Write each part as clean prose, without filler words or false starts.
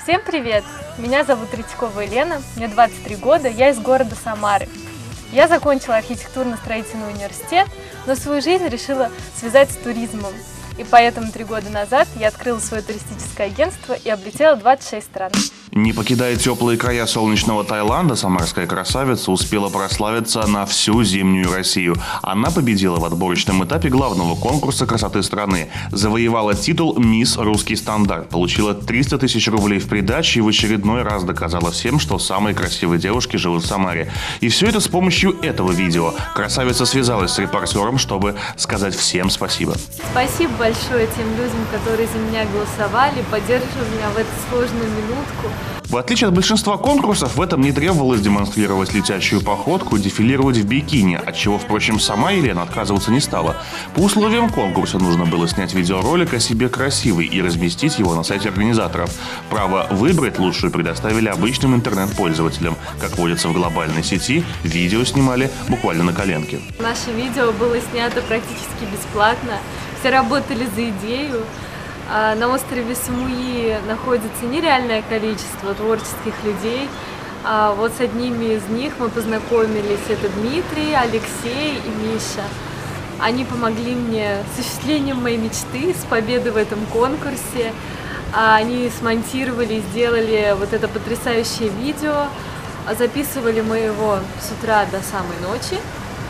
Всем привет! Меня зовут Ретикова Елена, мне 23 года, я из города Самары. Я закончила архитектурно-строительный университет, но свою жизнь решила связать с туризмом. И поэтому 3 года назад я открыла свое туристическое агентство и облетела 26 стран. Не покидая теплые края солнечного Таиланда, самарская красавица успела прославиться на всю зимнюю Россию. Она победила в отборочном этапе главного конкурса красоты страны, завоевала титул «Мисс Русский стандарт», получила 300 тысяч рублей в придачу и в очередной раз доказала всем, что самые красивые девушки живут в Самаре. И все это с помощью этого видео. Красавица связалась с репортером, чтобы сказать всем спасибо. Спасибо большое тем людям, которые за меня голосовали, поддерживали меня в эту сложную минутку. В отличие от большинства конкурсов, в этом не требовалось демонстрировать летящую походку и дефилировать в бикини, от чего, впрочем, сама Елена отказываться не стала. По условиям конкурса нужно было снять видеоролик о себе красивый и разместить его на сайте организаторов. Право выбрать лучшую предоставили обычным интернет-пользователям. Как водится в глобальной сети, видео снимали буквально на коленке. Наше видео было снято практически бесплатно, все работали за идею. На острове Самуи находится нереальное количество творческих людей. Вот с одними из них мы познакомились. Это Дмитрий, Алексей и Миша. Они помогли мне с осуществлением моей мечты, с победой в этом конкурсе. Они смонтировали и сделали вот это потрясающее видео. Записывали мы его с утра до самой ночи.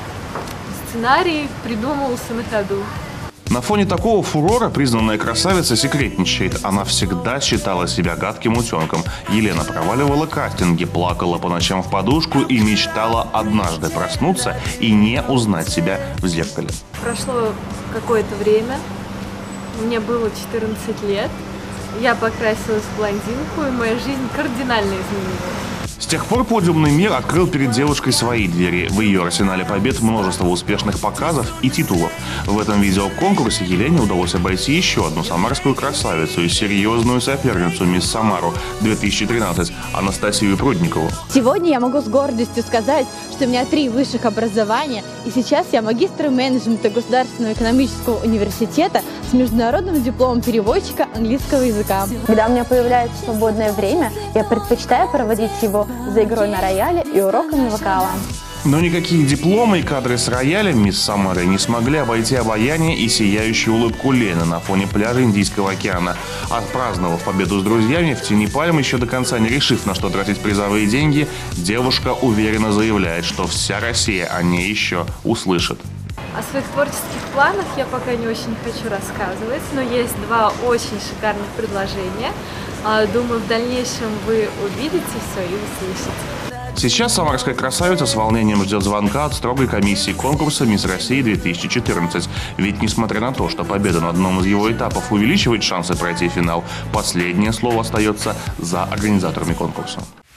Сценарий придумывался на ходу. На фоне такого фурора признанная красавица секретничает. Она всегда считала себя гадким утенком. Елена проваливала кастинги, плакала по ночам в подушку и мечтала однажды проснуться и не узнать себя в зеркале. Прошло какое-то время, мне было 14 лет, я покрасилась в блондинку, и моя жизнь кардинально изменилась. С тех пор подиумный мир открыл перед девушкой свои двери. В ее арсенале побед множество успешных показов и титулов. В этом видеоконкурсе Елене удалось обойти еще одну самарскую красавицу и серьезную соперницу «Мисс Самару» 2013 Анастасию Прудникову. Сегодня я могу с гордостью сказать, что у меня 3 высших образования, и сейчас я магистр менеджмента Государственного экономического университета с международным дипломом переводчика английского языка. Когда у меня появляется свободное время, я предпочитаю проводить его за игрой на рояле и уроками вокала. Но никакие дипломы и кадры с роялем «Мисс Самары» не смогли обойти обаяние и сияющую улыбку Лены на фоне пляжа Индийского океана. Отпраздновав победу с друзьями в тени пальм, еще до конца не решив, на что тратить призовые деньги, девушка уверенно заявляет, что вся Россия о ней еще услышит. О своих творческих планах я пока не очень хочу рассказывать, но есть 2 очень шикарных предложения. Думаю, в дальнейшем вы увидите все и услышите. Сейчас самарская красавица с волнением ждет звонка от строгой комиссии конкурса «Мисс России 2014». Ведь, несмотря на то, что победа на одном из его этапов увеличивает шансы пройти финал, последнее слово остается за организаторами конкурса.